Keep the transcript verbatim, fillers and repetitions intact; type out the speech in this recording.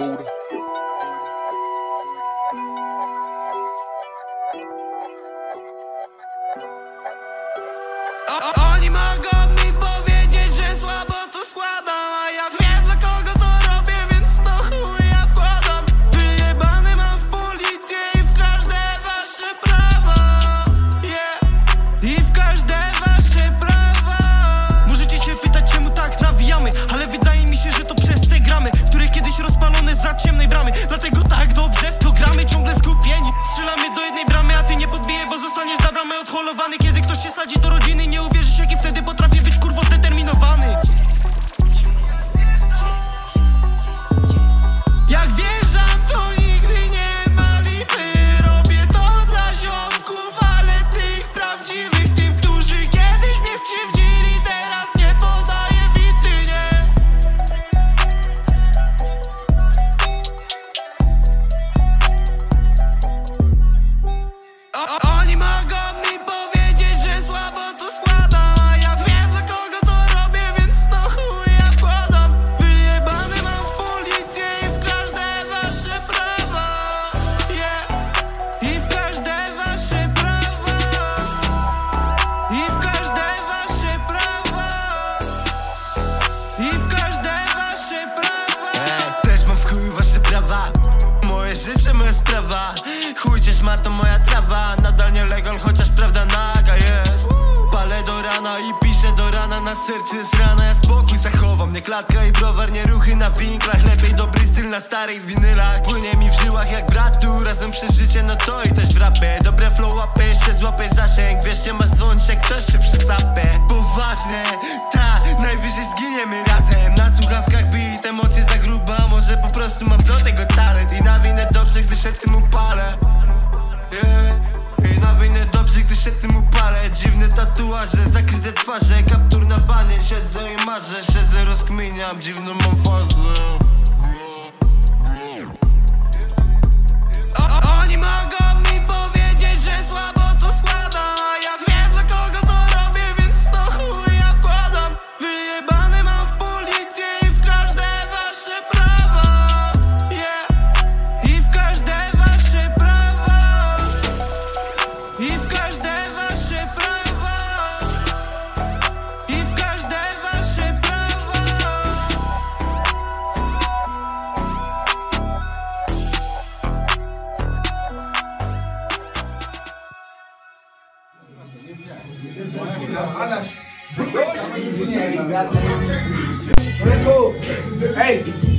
Buddha. Oni mogą mi powiedzieć, że słabo to składam, a ja wiem, dla kogo to robię, więc w to chuj ja wkładam. Wyjebane mam w policję i w każde wasze prawo, yeah. I w każde wasze prawo. Możecie się pytać, czemu tak nawijamy, ale wydaje mi się, że to przez te gramy, które kiedyś rozpalone za ciemnej bramy. Dlatego tak dobrze w to gramy, ciągle skupieni. Strzelamy do jednej bramy, a ty nie podbijaj, bo zostaniesz za bramę odholowany. Kiedy ktoś się sadzi do rodziny, nie uwierzysz, jaki wtedy potrafię być kurwo zdeterminowany. Jak wjeżdżam, to nigdy nie ma lipy. Robię to dla ziomków, ale tych prawdziwych, tym, którzy kiedyś mnie skrzywdzili, teraz nie podaję wity, nie? O, oni mogą mi powiedzieć, że słabo to składam, a ja wiem, dla kogo to robię, więc w to chuj ja wkładam. Wyjebane mam w policję i w każde wasze prawo, yeah. I w każde wasze prawo, i w każde wasze prawo, i w każde wasze prawo. Ej, też mam w chuj wasze prawa, moje życie, moja sprawa. Chuj cię ma to moja trawa, nadal nielegal, chociaż prawda naga jest. Palę do rana i piszę do rana, na sercu jest rana, ja spokój zachowam. Nie klatka i browar, nie ruchy na winklach, lepiej dobry styl na starych winylach. Płynie mi w żyłach jak bratu, razem przeżycie, no to i też w rapie. Dobre flow łapę, jeszcze złapę zasięg, wiesz, nie masz dzwonić jak ktoś się przesapę. Poważnie, ta, najwyżej zginiemy razem. Na słuchawkach beat, emocje za gruba, może po prostu mam do tego talent. I nawinę dobrze, gdy się tym upalę, yeah. I nawinę dobrze, gdy się tym upalę. Dziwne tatuaże, zakryte twarze, kaptur na banie, siedzę i marzę. Siedzę, rozkminiam, dziwną mam fazę. O, oni mogą mi powiedzieć, że słabo to składam, a ja wiem, dla kogo to robię, więc w to chuj ja wkładam. Wyjebane mam w policję i w każde wasze prawo, yeah. I w każde wasze prawo, i w każde wasze prawo, i w każde wasze prawo. Ej!